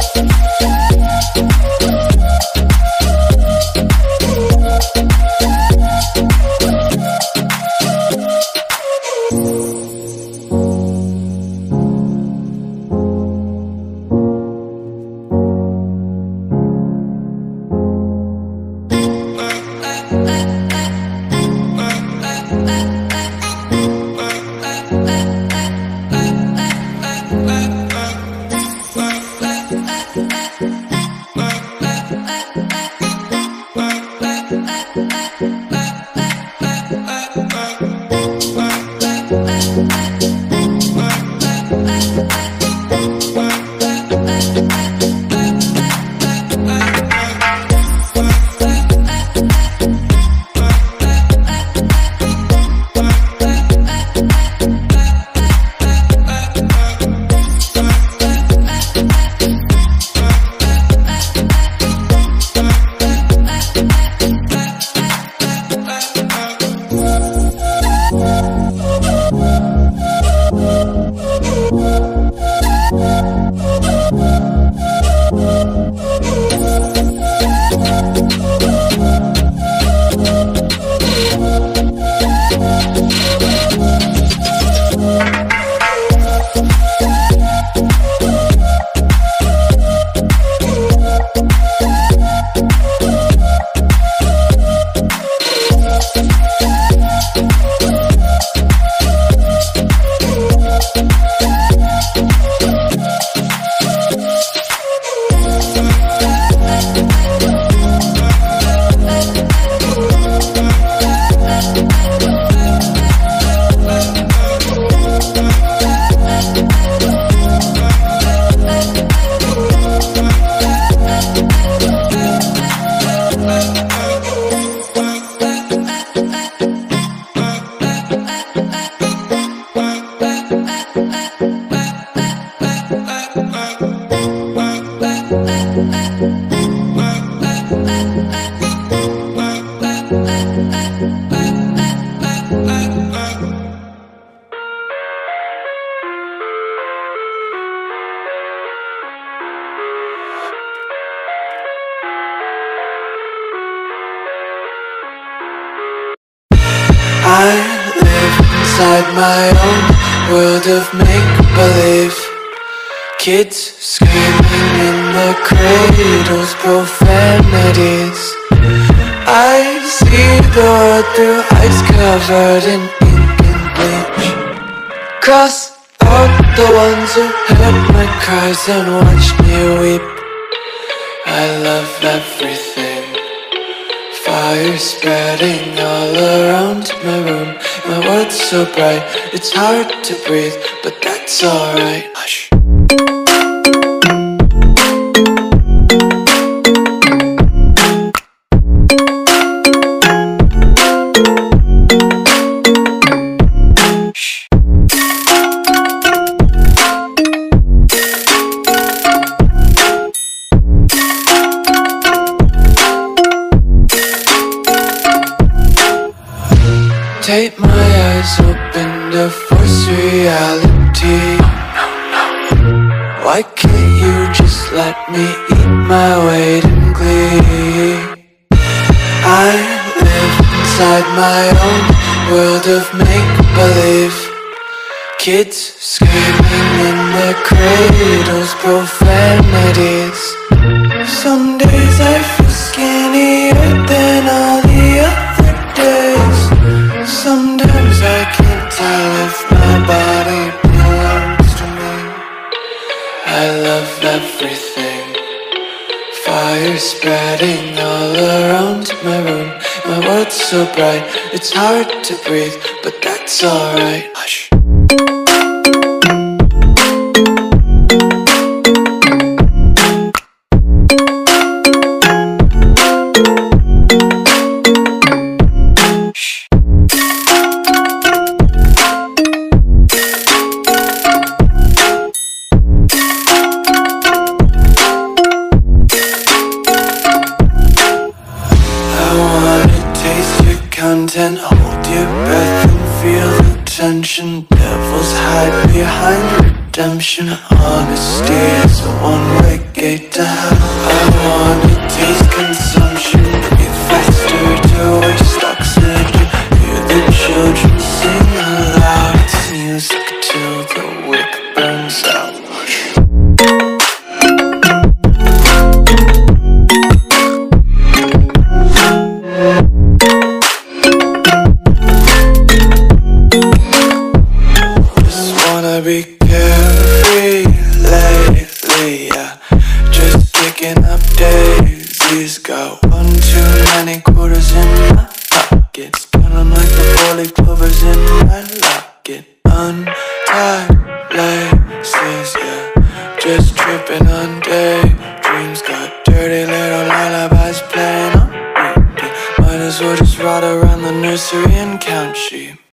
I live inside my own world of make-believe. Kids screaming in the cradles, profanities. I see the world through eyes covered in ink and bleach. Cross out the ones who heard my cries and watched me weep. I love everything. Fire spreading all around my room. My world's so bright, it's hard to breathe, but that's alright. Hush. Tape my eyes open to force reality. Why can't you just let me eat my weight in glee? I live inside my own world of make-believe. Kids screaming in their cradles, profanities. Some days I feel skinnier than all the other days. Sometimes I can't tell if my body belongs to me. I love everything. Fire spreading all around my room. My world's so bright, it's hard to breathe, but that's alright. Hush. Content, hold your breath and feel the tension. Devils hide behind redemption. Honesty is a one-way gate to hell. I wanna taste consumption, breathe faster to waste oxygen. Hear the children sing aloud. It's music till the wick burns out. Be carefree lately, yeah. Just picking up daisies. Got one too many quarters in my pockets. Count 'em like the 4-leaf clovers in my locket. Untied laces, yeah. Just tripping on daydreams. Got dirty little lullabies playing on repeat. Might as well just ride around the nursery and count sheep.